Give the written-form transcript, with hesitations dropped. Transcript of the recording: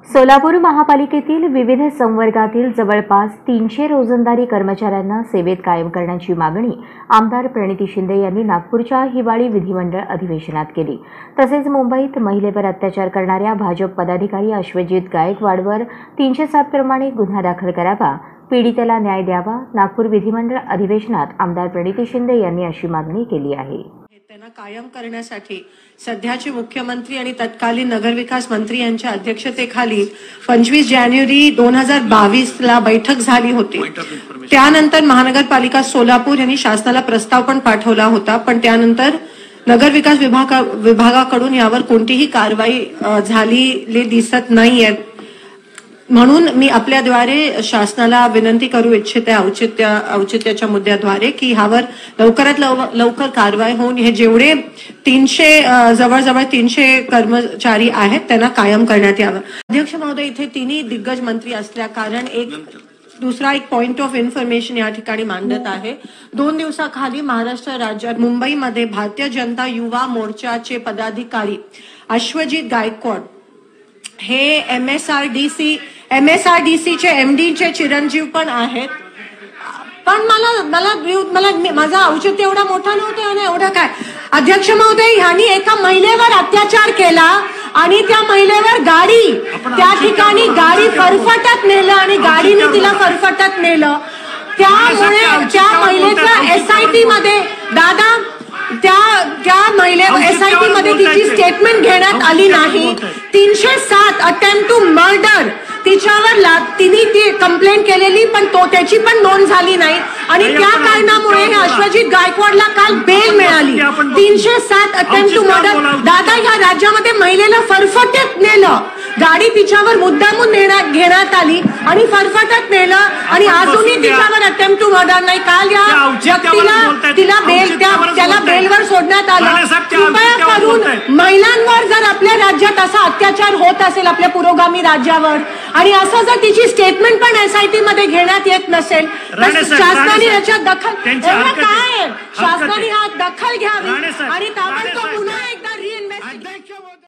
सोलापूर महापालिकेतील विविध संवर्गातील जवळपास 300 रोजंदारी कर्मचाऱ्यांना सेवेत कायम करण्याची मागणी आमदार प्रणिती शिंदे यांनी नागपूरच्या हिवाळी विधिमंडळ अधिवेशनात केली। तसेच मुंबईत महिलेवर अत्याचार करणाऱ्या भाजप पदाधिकारी अश्वजित गायकवाडवर 307 प्रमाणे गुन्हा दाखल करावा, पीडितेला न्याय द्यावा। नागपूर विधिमंडळ अधिवेशनात आमदार प्रणिती शिंदे यांनी अशी मागणी केली आहे। त्यांना कायम करण्यासाठी सध्याचे मुख्यमंत्री आणि तत्कालीन नगरविकास मंत्री यांच्या अध्यक्षतेखाली 25 जानेवारी 2022 ला बैठक झाली होती। त्यानंतर महानगरपालिका सोलापूर यांनी शासनाला प्रस्ताव पण पाठवला होता, पण त्यानंतर नगरविकास विभागाकडून यावर कोणतीही कारवाई झालेली दिसत नाहीये। म्हणून मी आपल्याद्वारे शासनाला विनंती करू इच्छिते औचित्याच्या मुद्द्याद्वारे की ह्यावर लवकरात लवकर कारवाई होऊन हे जेवढे 300 जवळजवळ 300 कर्मचारी आहेत त्यांना कायम करण्यात यावं। अध्यक्ष महोदय, इथे तिन्ही दिग्गज मंत्री असल्या कारण दुसरा एक पॉइंट ऑफ इन्फॉर्मेशन या ठिकाणी मांडत आहे। 2 दिवसाखाली महाराष्ट्र राज्यात मुंबईमध्ये भारतीय जनता युवा मोर्चाचे पदाधिकारी अश्वजित गायकवाड हे MSRDC चे MD चे चिरंजीव पण आहेत। पण माझा औचित्य एवढा मोठा नव्हता आणि एवढा काय अध्यक्ष महोदय, ह्यांनी एका महिलेवर अत्याचार केला आणि त्या महिलेवर त्या ठिकाणी गाडी फरफटत नेलं आणि गाडीने तिला फरफटत नेलं। त्यामुळे त्या महिलेचा SIT मध्ये त्या महिलेवर SIT मध्ये तिची स्टेटमेंट घेण्यात आली नाही। 307 अटेम्प्ट टू मर्डर तिच्यावर तिने ती कंप्लेंट केलेली, पण त्याची पण नोंद झाली नाही आणि त्या कारणामुळे अश्वजित गायकवाडला काल बेल मिळाली। 307 अटेम्प्ट टू मर्डर। दादा, या राज्यामध्ये महिलेला फरफटत नेलं, गाडी तिच्यावर मुद्दामून घेण्यात आली आणि फरफटत नेलं आणि अजूनही तिच्यावर अटेम्प्ट टू मर्डर नाही। काल या व्यक्तीला त्याला बेलवर सोडण्यात आलं। कृपया करून महिलांवर जर आपल्या राज्यात असा अत्याचार होत असेल, आपल्या पुरोगामी राज्यावर, आणि असं जर तिची स्टेटमेंट पण SIT मध्ये घेण्यात येत नसेल तर शासनाने याच्यात दखल शासनाने हा दखल घ्यावी आणि ताबडतोब पुन्हा एकदा